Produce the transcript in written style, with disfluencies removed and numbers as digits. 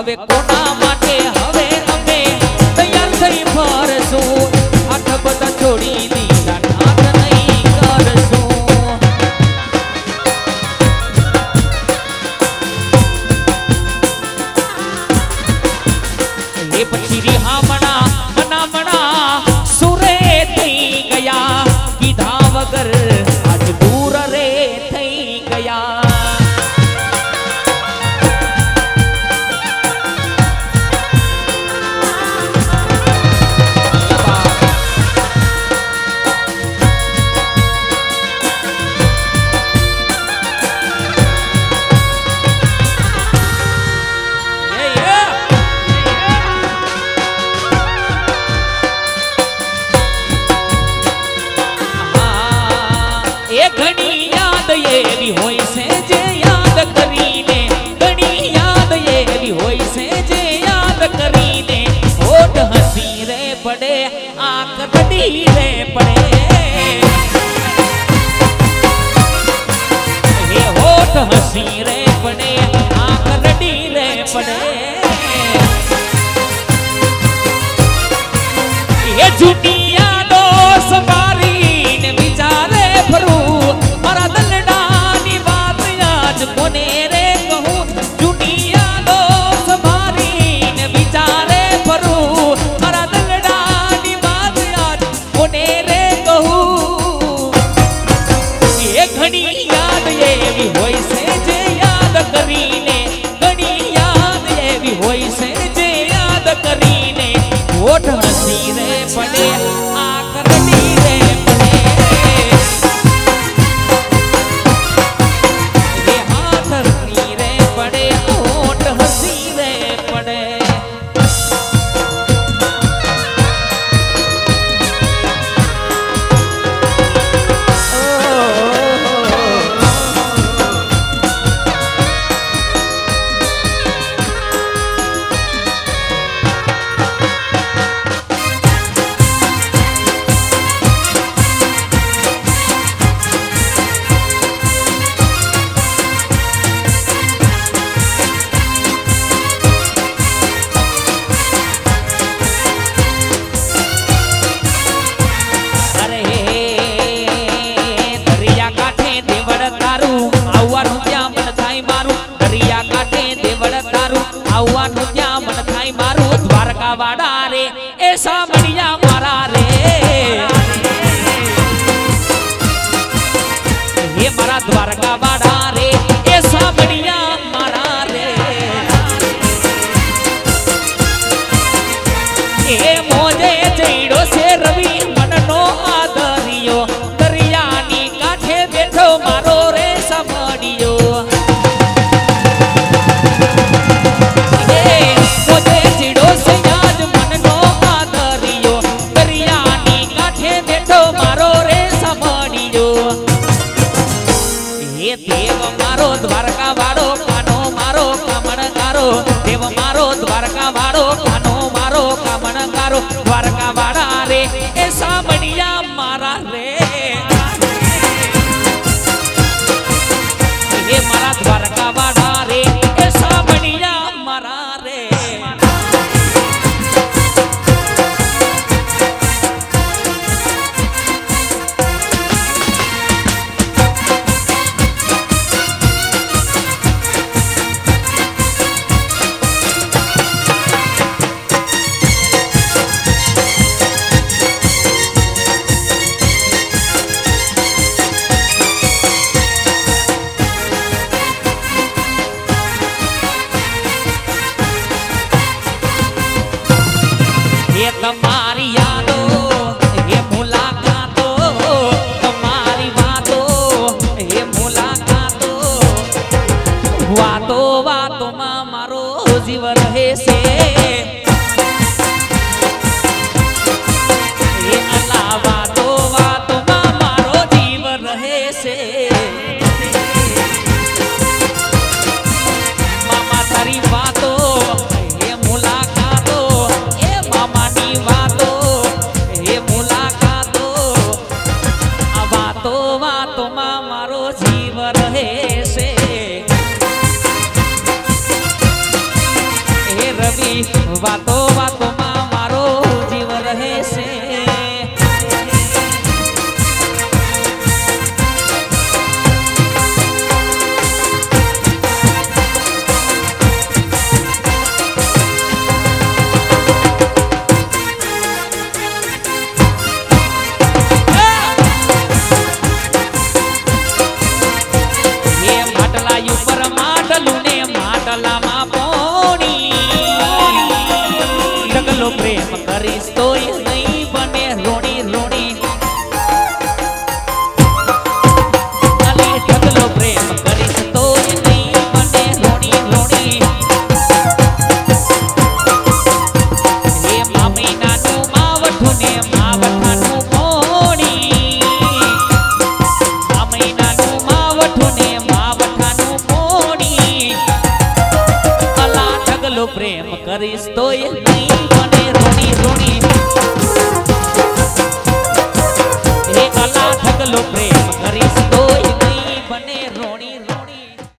હવે કોના માટે હવે અમે તૈયાર થઈ ફરશું આઠ બધા છોડી દીધા ઠાઠ નહીં કરશું એ પછી રિહામણા મનામણા સુરે થઈ ગયા કીધા વગર આજ દૂર રે થઈ ગયા घनी याद ये भी होई से जे याद करीने घनी याद ये भी होई से जे याद करीने होठ हंसी रे पड़े आंख कटी रे पड़े ये होठ हंसी रे पड़े आंख कटी रे पड़े ये झूठी यादों सवारी ने विचारे भरू मारा दलडानी बात आज कोने रे कहूं झूठी यादों सवारी ने विचारे भरू मारा दलडानी बात आज कोने रे कहूं ये घनी याद ये भी होई से जे याद करीने घनी याद ये भी होई से जे याद करीने होठ हंसी रे पड़े आंख रटी रे पड़े ये हाथ रटी रे पड़े होठ हंसी रे पड़े द्वारका वाड़ा रे ऐसा बढ़िया मारा रे ये मारा द्वारका वाड़ा रे ऐसा बढ़िया मारा रे ये मोजे जईड़ो से रवि मननो आदरियो दरियानी काठे बैठो मारो रे समडियो देव मारो द्वारका वाड़ो कानो मारो कामणगारो देव मारो द्वारका वाड़ो कानो मारो कामणगारो द्वारका वाड़ा रे ऐसा बढ़िया मारा रे ये मारा द्वारका वाड़ा रे ऐसा बढ़िया मारा रे तुम्हारी यादों ये मुलाकातों तुम्हारी बातों ये मुलाकातों वातों वातों में मारो जीव रहे से ये अल्लाह वातों वातों में मारो जीव रहे से मामा तारी बातों ये मुलाकातों ये मामा बातों ये मुलाकातों बातों बातों में मारो जीव रहे से તારી વાતો વાતોમાં મારો જીવ રહે છે પ્રેમ કરીશ તોય નહીં બને રોણી રોણી અલી ઢગલો પ્રેમ કરીશ તોય નહીં બને રોણી રોણી હે મામી નાનું માવઠું ને માવઠાનું મોણી મામી નાનું માવઠું ને માવઠાનું મોણી અલા ઢગલો પ્રેમ કરીશ તોય નહીં રોણી રોણી